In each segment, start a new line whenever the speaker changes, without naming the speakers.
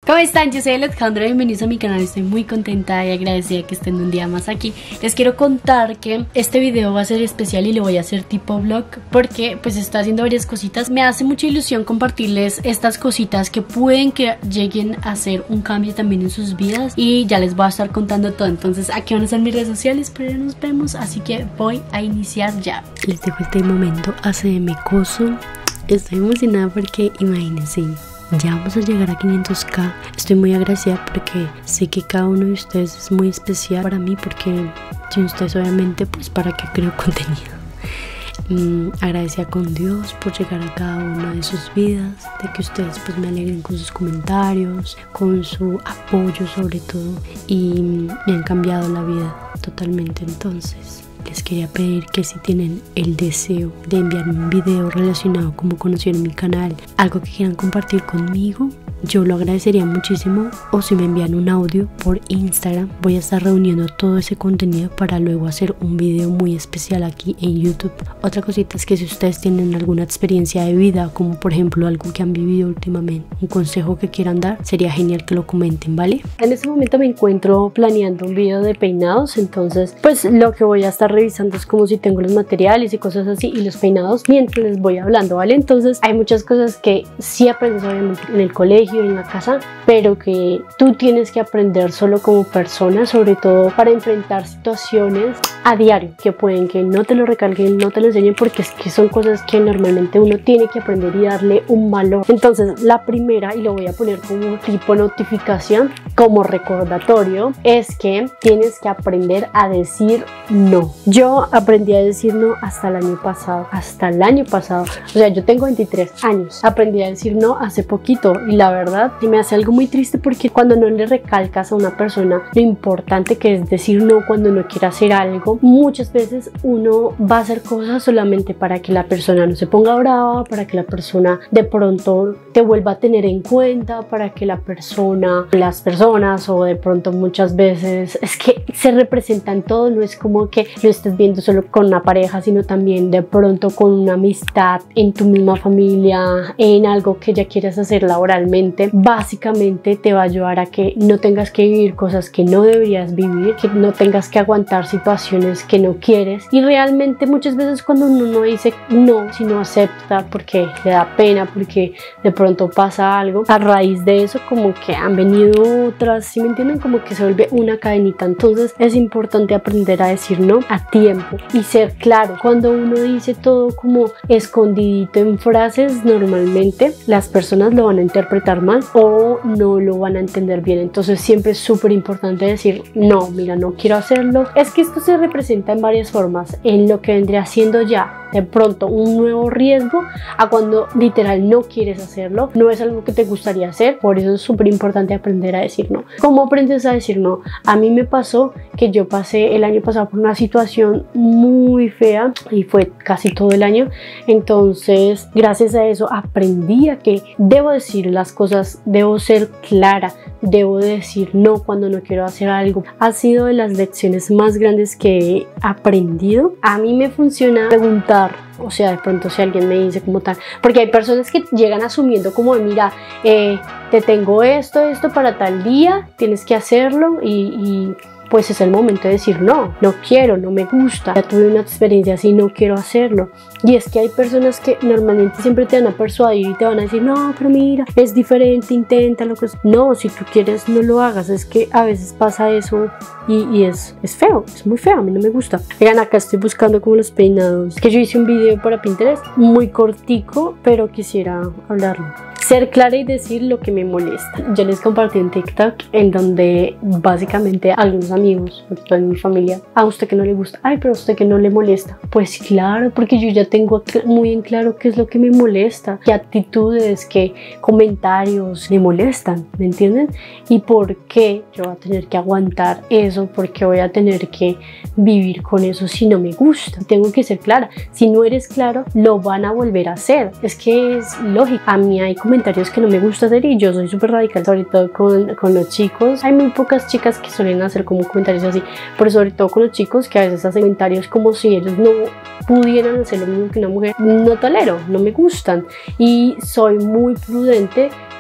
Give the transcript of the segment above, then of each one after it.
¿Cómo están? Yo soy Alejandra, bienvenidos a mi canal. Estoy muy contenta y agradecida que estén un día más aquí. Les quiero contar que este video va a ser especial y lo voy a hacer tipo vlog porque pues estoy haciendo varias cositas. Me hace mucha ilusión compartirles estas cositas que pueden que lleguen a hacer un cambio también en sus vidas y ya les voy a estar contando todo. Entonces aquí van a estar mis redes sociales, pero ya nos vemos, así que voy a iniciar ya. Les dejo este momento ACM Coso. Estoy emocionada porque imagínense, ya vamos a llegar a 500k. Estoy muy agradecida porque sé que cada uno de ustedes es muy especial para mí, porque sin ustedes obviamente pues para qué creo contenido. Agradecida con Dios por llegar a cada una de sus vidas, de que ustedes pues me alegren con sus comentarios, con su apoyo sobre todo, y me han cambiado la vida totalmente. Entonces les quería pedir que si tienen el deseo de enviarme un video relacionado a cómo conocieron mi canal, algo que quieran compartir conmigo, yo lo agradecería muchísimo. O si me envían un audio por Instagram, voy a estar reuniendo todo ese contenido para luego hacer un video muy especial aquí en YouTube. Otra cosita es que si ustedes tienen alguna experiencia de vida, como por ejemplo algo que han vivido últimamente, un consejo que quieran dar, sería genial que lo comenten, ¿vale? En este momento me encuentro planeando un video de peinados, entonces pues lo que voy a estar revisando es como si tengo los materiales y cosas así y los peinados mientras les voy hablando, ¿vale? Entonces hay muchas cosas que sí aprendes obviamente en el colegio, en la casa, pero que tú tienes que aprender solo como persona, sobre todo para enfrentar situaciones a diario que pueden que no te lo recalquen, no te lo enseñen, porque es que son cosas que normalmente uno tiene que aprender y darle un valor. Entonces la primera, y lo voy a poner como tipo notificación, como recordatorio, es que tienes que aprender a decir no. Yo aprendí a decir no hasta el año pasado, o sea, yo tengo 23 años, aprendí a decir no hace poquito, y la verdad y me hace algo muy triste, porque cuando no le recalcas a una persona lo importante que es decir no cuando no quiere hacer algo, muchas veces uno va a hacer cosas solamente para que la persona no se ponga brava, para que la persona de pronto te vuelva a tener en cuenta, para que las personas o de pronto muchas veces es que se representan todo, no es como que lo estés viendo solo con una pareja, sino también de pronto con una amistad, en tu misma familia, en algo que ya quieres hacer laboralmente. Básicamente te va a ayudar a que no tengas que vivir cosas que no deberías vivir, que no tengas que aguantar situaciones que no quieres, y realmente muchas veces cuando uno no dice no, sino acepta porque le da pena, porque de pronto pasa algo, a raíz de eso como que han venido otras, ¿sí me entienden? Como que se vuelve una cadenita. Entonces es importante aprender a decir no a tiempo y ser claro. Cuando uno dice todo como escondidito en frases, normalmente las personas lo van a interpretar mal o no lo van a entender bien. Entonces siempre es súper importante decir no, mira, no quiero hacerlo. Es que esto se representa en varias formas, en lo que vendría siendo ya de pronto un nuevo riesgo, a cuando literal no quieres hacerlo, no es algo que te gustaría hacer. Por eso es súper importante aprender a decir no. ¿Cómo aprendes a decir no? A mí me pasó que yo pasé el año pasado por una situación muy fea y fue casi todo el año. Entonces gracias a eso aprendí a que debo decir las cosas, debo ser clara, debo decir no cuando no quiero hacer algo. Ha sido de las lecciones más grandes que he aprendido. A mí me funciona preguntar, o sea, de pronto si alguien me dice como tal, porque hay personas que llegan asumiendo como mira, te tengo esto para tal día, tienes que hacerlo, y pues es el momento de decir no, no quiero, no me gusta, ya tuve una experiencia así, no quiero hacerlo. Y es que hay personas que normalmente siempre te van a persuadir y te van a decir no, pero mira, es diferente, inténtalo. No, si tú quieres no lo hagas. Es que a veces pasa eso y es feo, es muy feo, a mí no me gusta. Vean, acá estoy buscando como los peinados, que yo hice un video para Pinterest muy cortico, pero quisiera hablarlo. Ser clara y decir lo que me molesta. Yo les compartí en TikTok en donde básicamente algunos amigos, sobre todo en mi familia, a usted que no le gusta, ay, pero a usted que no le molesta. Pues claro, porque yo ya tengo muy en claro qué es lo que me molesta, qué actitudes, qué comentarios me molestan, ¿me entienden? Y por qué yo voy a tener que aguantar eso, por qué voy a tener que vivir con eso si no me gusta. Tengo que ser clara. Si no eres claro, lo van a volver a hacer. Es que es lógico. A mí hay comentarios que no me gusta hacer y yo soy súper radical, sobre todo con los chicos. Hay muy pocas chicas que suelen hacer como comentarios así, pero sobre todo con los chicos que a veces hacen comentarios como si ellos no pudieran hacer lo mismo que una mujer. No tolero, no me gustan y soy muy prudente,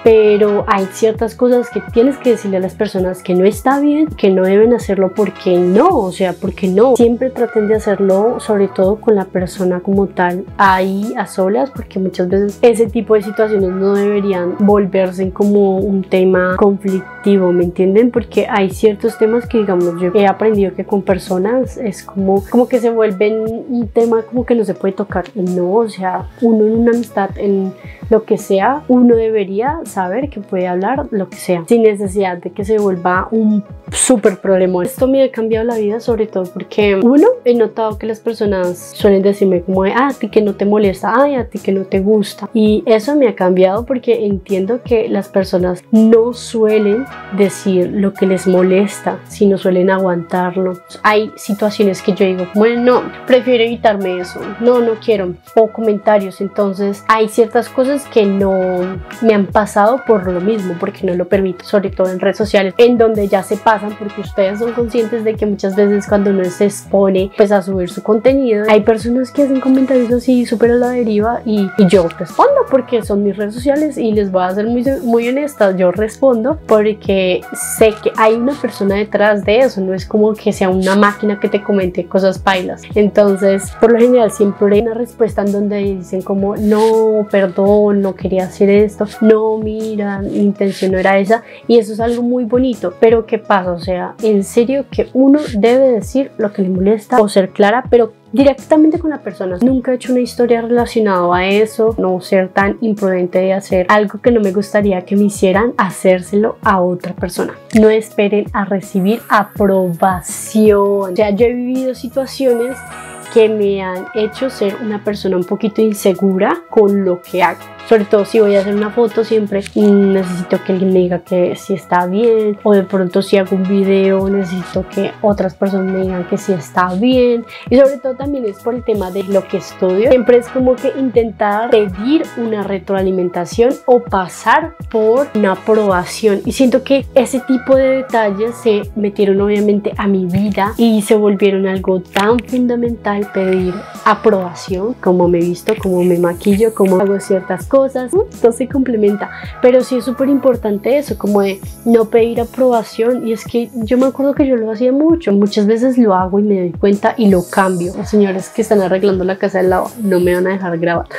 pero hay ciertas cosas que tienes que decirle a las personas que no está bien, que no deben hacerlo porque no, o sea, porque no. Siempre traten de hacerlo, sobre todo con la persona como tal, ahí a solas, porque muchas veces ese tipo de situaciones no deberían volverse como un tema conflictivo, ¿me entienden? Porque hay ciertos temas que, digamos, yo he aprendido que con personas es como que se vuelven un tema como que no se puede tocar. No, o sea, uno en una amistad, en lo que sea, uno debería saber que puede hablar lo que sea, sin necesidad de que se vuelva un súper problema. Esto me ha cambiado la vida, sobre todo porque uno, he notado que las personas suelen decirme como de, a ti que no te molesta, ay, a ti que no te gusta, y eso me ha cambiado porque entiendo que las personas no suelen decir lo que les molesta, sino suelen aguantarlo. Hay situaciones que yo digo, bueno, no, prefiero evitarme eso, no quiero, o comentarios. Entonces hay ciertas cosas que no me han pasado por lo mismo, porque no lo permito, sobre todo en redes sociales, en donde ya se pasan, porque ustedes son conscientes de que muchas veces cuando uno se expone pues a subir su contenido, hay personas que hacen comentarios así súper a la deriva, y yo respondo porque son mis redes sociales, y les voy a ser muy honesta, yo respondo porque sé que hay una persona detrás de eso, no es como que sea una máquina que te comente cosas pailas. Entonces por lo general siempre hay una respuesta en donde dicen como, no, perdón, no quería hacer esto, no, mira, mi intención no era esa, y eso es algo muy bonito. Pero ¿qué pasa? O sea, en serio que uno debe decir lo que le molesta o ser clara, pero directamente con la persona. Nunca he hecho una historia relacionada a eso, no ser tan imprudente de hacer algo que no me gustaría que me hicieran, hacérselo a otra persona. No esperen a recibir aprobación. O sea, yo he vivido situaciones que me han hecho ser una persona un poquito insegura con lo que hago. Sobre todo si voy a hacer una foto, siempre necesito que alguien me diga que sí está bien, o de pronto si hago un video necesito que otras personas me digan que sí está bien, y sobre todo también es por el tema de lo que estudio. Siempre es como que intentar pedir una retroalimentación o pasar por una aprobación, y siento que ese tipo de detalles se metieron obviamente a mi vida y se volvieron algo tan fundamental. Pedir aprobación, cómo me visto, cómo me maquillo, cómo hago ciertas cosas, todo se complementa, pero sí es súper importante eso, como de no pedir aprobación. Y es que yo me acuerdo que yo lo hacía muchas veces lo hago y me doy cuenta y lo cambio. Los señores que están arreglando la casa del lado no me van a dejar grabar.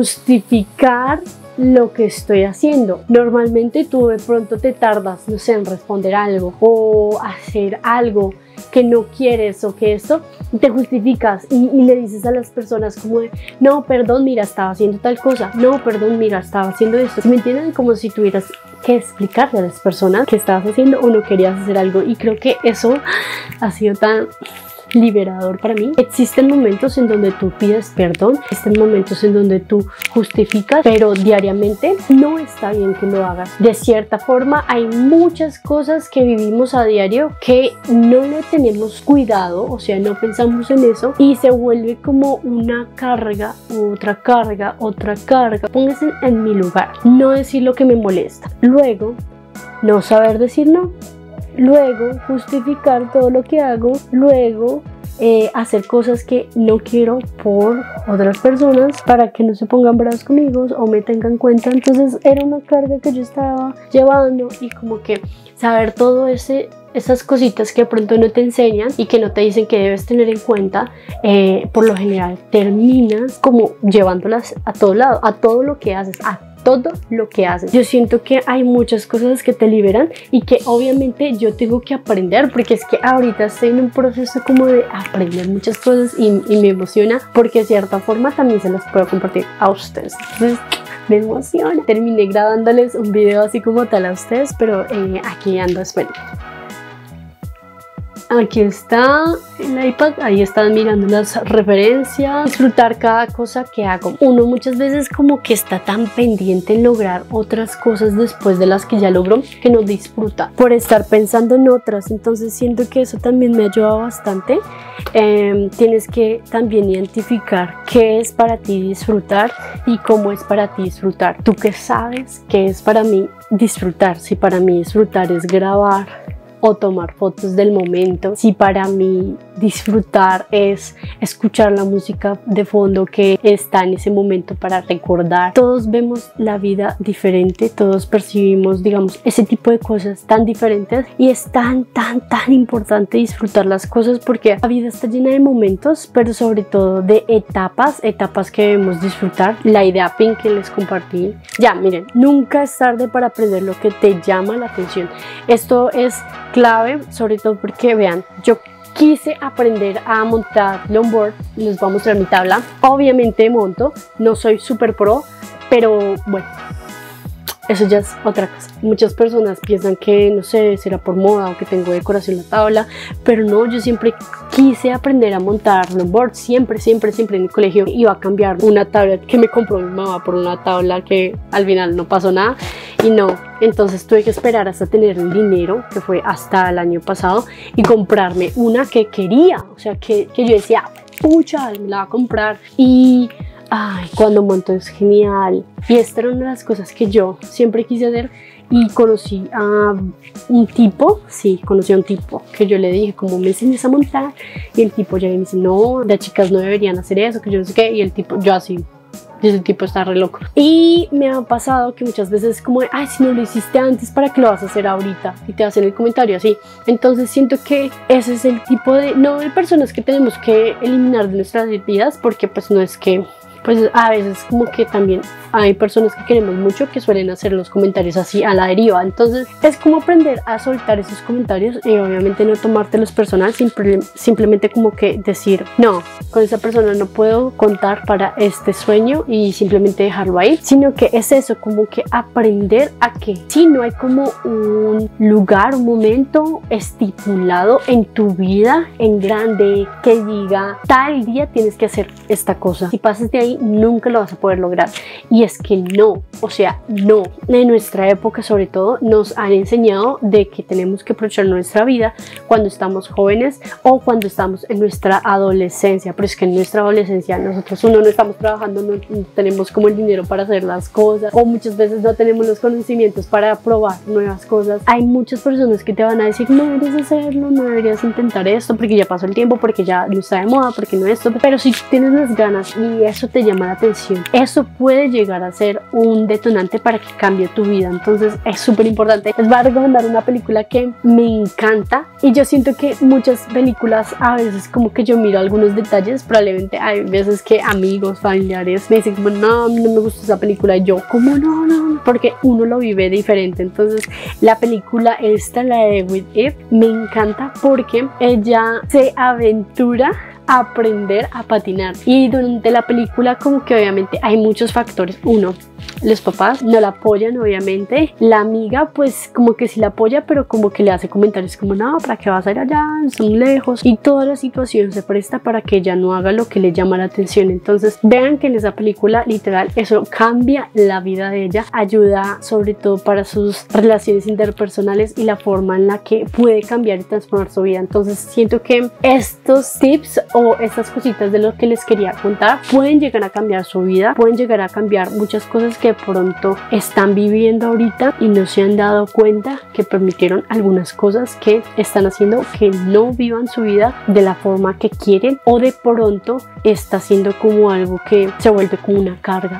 Justificar lo que estoy haciendo. Normalmente tú de pronto te tardas, no sé, en responder algo o hacer algo que no quieres, o que esto, te justificas y le dices a las personas como de, no, perdón, mira, estaba haciendo tal cosa, no, perdón, mira, estaba haciendo esto. ¿Me entienden? Como si tuvieras que explicarle a las personas que estabas haciendo o no querías hacer algo, y creo que eso ha sido tan liberador para mí. Existen momentos en donde tú pides perdón, existen momentos en donde tú justificas, pero diariamente no está bien que lo hagas. De cierta forma hay muchas cosas que vivimos a diario que no le tenemos cuidado, o sea, no pensamos en eso, y se vuelve como una carga, otra carga, otra carga. Póngase en mi lugar, no decir lo que me molesta, luego no saber decir no, luego justificar todo lo que hago, luego hacer cosas que no quiero por otras personas para que no se pongan bravos conmigo o me tengan en cuenta. Entonces era una carga que yo estaba llevando, y como que saber todo esas cositas que de pronto no te enseñan y que no te dicen que debes tener en cuenta, por lo general terminas como llevándolas a todo lado, a todo lo que haces, todo lo que haces. Yo siento que hay muchas cosas que te liberan y que obviamente yo tengo que aprender, porque es que ahorita estoy en un proceso como de aprender muchas cosas y me emociona, porque de cierta forma también se las puedo compartir a ustedes. Entonces me emociona. Terminé grabándoles un video así como tal a ustedes, pero aquí ando esperando. Aquí está el iPad, ahí están mirando las referencias, disfrutar cada cosa que hago. Uno muchas veces como que está tan pendiente en lograr otras cosas después de las que ya logró, que no disfruta por estar pensando en otras. Entonces siento que eso también me ayuda bastante. Tienes que también identificar qué es para ti disfrutar y cómo es para ti disfrutar. Tú que sabes qué es para mí disfrutar. Si para mí disfrutar es grabar o tomar fotos del momento, si para mí disfrutar, es escuchar la música de fondo que está en ese momento para recordar. Todos vemos la vida diferente, todos percibimos, digamos, ese tipo de cosas tan diferentes, y es tan importante disfrutar las cosas, porque la vida está llena de momentos, pero sobre todo de etapas que debemos disfrutar. La idea pin que les compartí, ya miren, nunca es tarde para aprender lo que te llama la atención. Esto es clave, sobre todo porque vean, yo quise aprender a montar longboard. Les voy a mostrar mi tabla. Obviamente monto, no soy super pro, pero bueno, eso ya es otra cosa. Muchas personas piensan que, no sé, será por moda o que tengo decoración en la tabla, pero no, yo siempre quise aprender a montar longboard. Siempre en el colegio iba a cambiar una tabla que me compró mi mamá por una tabla que al final no pasó nada, y no, entonces tuve que esperar hasta tener el dinero, que fue hasta el año pasado, y comprarme una que quería, o sea, que yo decía, pucha, me la va a comprar. Y ay, cuando monto es genial. Y esta era una de las cosas que yo siempre quise hacer, y conocí a un tipo, que yo le dije, ¿cómo me enseñas a montar? Y el tipo ya me dice, no, las chicas no deberían hacer eso, que yo no sé qué. Y el tipo, yo así, y ese tipo está re loco. Y me ha pasado que muchas veces como de, ay, si no lo hiciste antes, ¿para qué lo vas a hacer ahorita? Y te hacen el comentario así. Entonces siento que ese es el tipo de, no de personas que tenemos que eliminar de nuestras vidas, porque pues no es que, pues a veces como que también hay personas que queremos mucho que suelen hacer los comentarios así a la deriva. Entonces es como aprender a soltar esos comentarios y obviamente no tomártelos personal, simplemente como que decir, no, con esa persona no puedo contar para este sueño, y simplemente dejarlo ahí. Sino que es eso, como que aprender a que si no hay como un lugar, un momento estipulado en tu vida en grande que diga, tal día tienes que hacer esta cosa. Si pasas de ahí nunca lo vas a poder lograr. Y es que no, o sea, no. En nuestra época sobre todo nos han enseñado de que tenemos que aprovechar nuestra vida cuando estamos jóvenes o cuando estamos en nuestra adolescencia, pero es que en nuestra adolescencia nosotros no estamos trabajando, no tenemos como el dinero para hacer las cosas, o muchas veces no tenemos los conocimientos para probar nuevas cosas. Hay muchas personas que te van a decir, no deberías hacerlo, no deberías intentar esto porque ya pasó el tiempo, porque ya no está de moda, porque no esto. Pero si tienes las ganas y eso te llama la atención, eso puede llegar a ser un detonante para que cambie tu vida. Entonces es súper importante. Les voy a recomendar una película que me encanta, y yo siento que muchas películas a veces como que yo miro algunos detalles, probablemente hay veces que amigos, familiares me dicen como, no, a mí no me gusta esa película, y yo como no, porque uno lo vive diferente. Entonces la película esta, la de With It, me encanta porque ella se aventura a aprender a patinar, y durante la película como que obviamente hay muchos factores. Uno, los papás no la apoyan, obviamente. La amiga pues como que sí la apoya, pero como que le hace comentarios como, no, ¿para qué vas a ir allá? Son lejos. Y toda la situación se presta para que ella no haga lo que le llama la atención. Entonces vean que en esa película literal eso cambia la vida de ella, ayuda sobre todo para sus relaciones interpersonales y la forma en la que puede cambiar y transformar su vida. Entonces siento que estos tips o estas cositas de lo que les quería contar pueden llegar a cambiar su vida, pueden llegar a cambiar muchas cosas que pronto están viviendo ahorita y no se han dado cuenta que permitieron algunas cosas que están haciendo que no vivan su vida de la forma que quieren, o de pronto está siendo como algo que se vuelve como una carga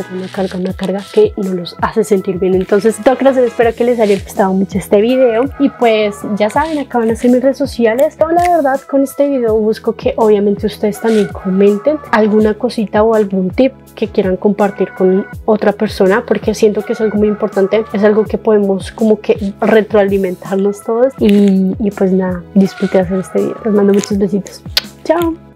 que no los hace sentir bien. Entonces, espero que les haya gustado mucho este video, y pues ya saben, acá van a ser mis redes sociales. Yo la verdad con este video busco que obviamente ustedes también comenten alguna cosita o algún tip que quieran compartir con otra persona, porque siento que es algo muy importante, es algo que podemos como que retroalimentarnos todos. Y pues nada, disfruté hacer este video. Les mando muchos besitos. Chao.